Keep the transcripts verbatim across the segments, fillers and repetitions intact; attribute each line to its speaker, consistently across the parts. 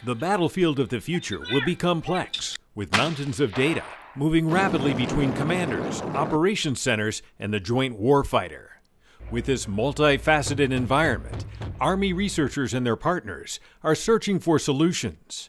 Speaker 1: The battlefield of the future will be complex, with mountains of data moving rapidly between commanders, operations centers, and the joint warfighter. With this multifaceted environment, Army researchers and their partners are searching for solutions.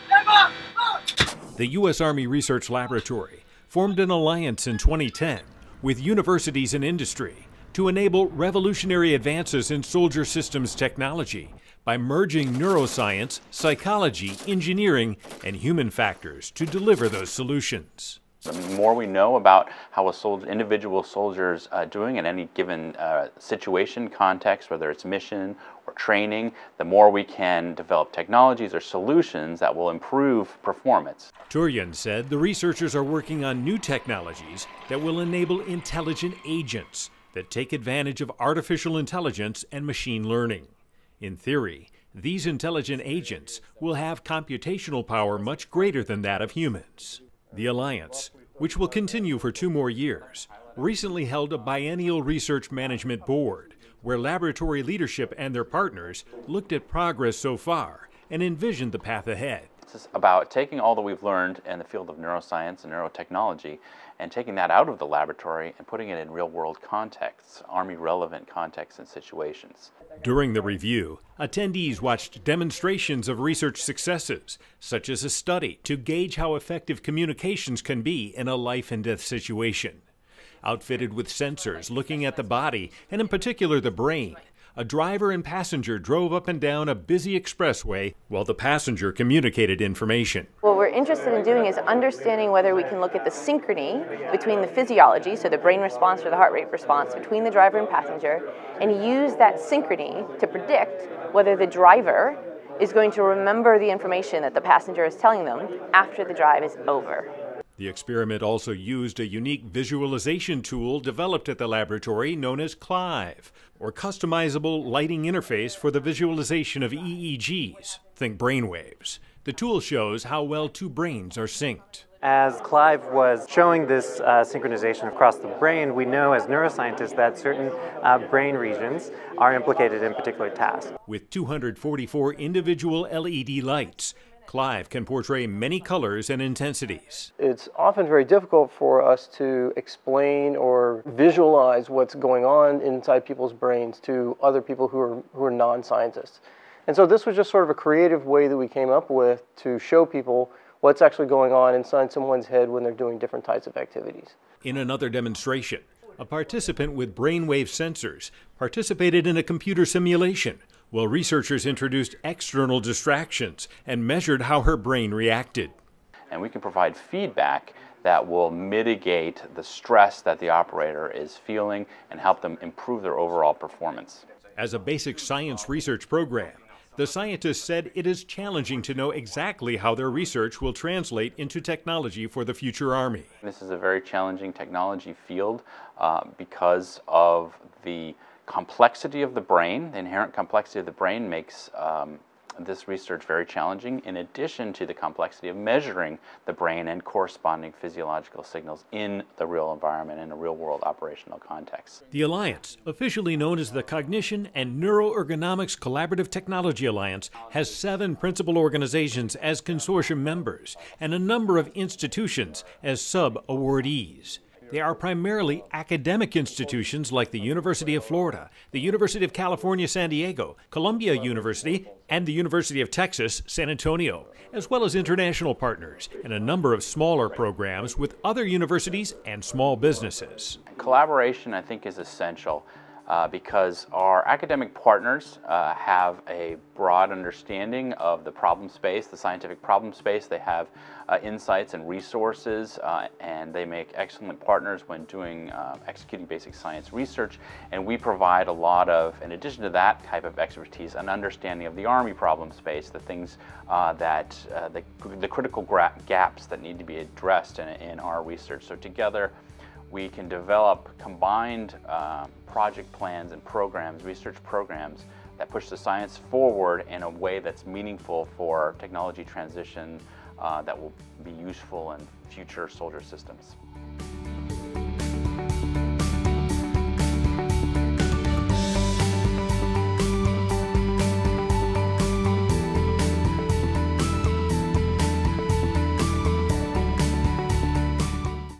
Speaker 1: The U S Army Research Laboratory formed an alliance in twenty ten with universities and industry to enable revolutionary advances in soldier systems technology by merging neuroscience, psychology, engineering, and human factors to deliver those solutions.
Speaker 2: The more we know about how a soldier, individual soldiers uh, doing in any given uh, situation, context, whether it's mission or training, the more we can develop technologies or solutions that will improve performance.
Speaker 1: Turyan said the researchers are working on new technologies that will enable intelligent agents that take advantage of artificial intelligence and machine learning. In theory, these intelligent agents will have computational power much greater than that of humans. The Alliance, which will continue for two more years, recently held a biennial research management board where laboratory leadership and their partners looked at progress so far and envisioned the path ahead.
Speaker 2: This is about taking all that we've learned in the field of neuroscience and neurotechnology and taking that out of the laboratory and putting it in real-world contexts, Army-relevant contexts and situations.
Speaker 1: During the review, attendees watched demonstrations of research successes, such as a study to gauge how effective communications can be in a life-and-death situation. Outfitted with sensors looking at the body, and in particular the brain, a driver and passenger drove up and down a busy expressway while the passenger communicated information.
Speaker 3: What we're interested in doing is understanding whether we can look at the synchrony between the physiology, so the brain response or the heart rate response between the driver and passenger, and use that synchrony to predict whether the driver is going to remember the information that the passenger is telling them after the drive is over.
Speaker 1: The experiment also used a unique visualization tool developed at the laboratory known as CLIVE, or Customizable Lighting Interface for the Visualization of E E Gs, think brainwaves. The tool shows how well two brains are synced.
Speaker 4: As Clive was showing this uh, synchronization across the brain, we know as neuroscientists that certain uh, brain regions are implicated in particular tasks.
Speaker 1: With two hundred forty-four individual L E D lights, Clive can portray many colors and intensities.
Speaker 5: It's often very difficult for us to explain or visualize what's going on inside people's brains to other people who are, who are non-scientists. And so this was just sort of a creative way that we came up with to show people what's actually going on inside someone's head when they're doing different types of activities.
Speaker 1: In another demonstration, a participant with brainwave sensors participated in a computer simulation while researchers introduced external distractions and measured how her brain reacted.
Speaker 2: And we can provide feedback that will mitigate the stress that the operator is feeling and help them improve their overall performance.
Speaker 1: As a basic science research program, the scientists said it is challenging to know exactly how their research will translate into technology for the future Army.
Speaker 2: This is a very challenging technology field uh, because of the complexity of the brain. The inherent complexity of the brain makes um, this research very challenging, in addition to the complexity of measuring the brain and corresponding physiological signals in the real environment, in a real-world operational context.
Speaker 1: The Alliance, officially known as the Cognition and Neuroergonomics Collaborative Technology Alliance, has seven principal organizations as consortium members and a number of institutions as sub-awardees. They are primarily academic institutions like the University of Florida, the University of California, San Diego, Columbia University, and the University of Texas, San Antonio, as well as international partners and a number of smaller programs with other universities and small businesses.
Speaker 2: Collaboration, I think, is essential uh, because our academic partners uh, have a broad understanding of the problem space, the scientific problem space. They have uh, insights and resources, uh, and they make excellent partners when doing uh, executing basic science research. And we provide a lot of, in addition to that type of expertise, an understanding of the Army problem space, the things uh, that, uh, the, the critical gaps that need to be addressed in, in our research. So together, we can develop combined uh, project plans and programs, research programs, that push the science forward in a way that's meaningful for technology transition uh, that will be useful in future soldier systems.